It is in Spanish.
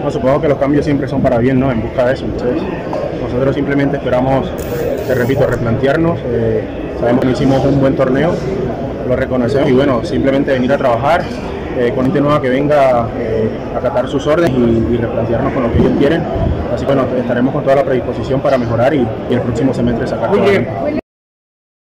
No, supongo que los cambios siempre son para bien, ¿no? En busca de eso. Entonces, nosotros simplemente esperamos, te repito, replantearnos. Sabemos que hicimos un buen torneo, lo reconocemos y bueno, simplemente venir a trabajar con gente nueva que venga a acatar sus órdenes y replantearnos con lo que ellos quieren. Así que bueno, estaremos con toda la predisposición para mejorar y el próximo semestre sacar todo adelante.